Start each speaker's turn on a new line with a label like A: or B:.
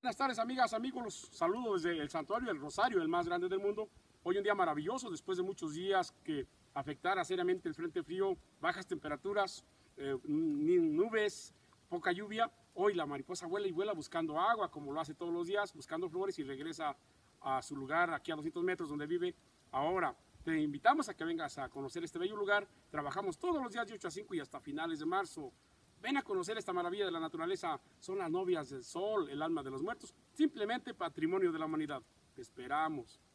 A: Buenas tardes, amigas, amigos. Los saludo desde el Santuario del Rosario, el más grande del mundo. Hoy un día maravilloso, después de muchos días que afectara seriamente el frente frío, bajas temperaturas, nubes, poca lluvia. Hoy la mariposa vuela y vuela buscando agua, como lo hace todos los días, buscando flores y regresa a su lugar, aquí a 200 metros donde vive. Ahora, te invitamos a que vengas a conocer este bello lugar. Trabajamos todos los días de 8 a 5 y hasta finales de marzo. Ven a conocer esta maravilla de la naturaleza. Son las novias del sol, el alma de los muertos, simplemente patrimonio de la humanidad. Te esperamos.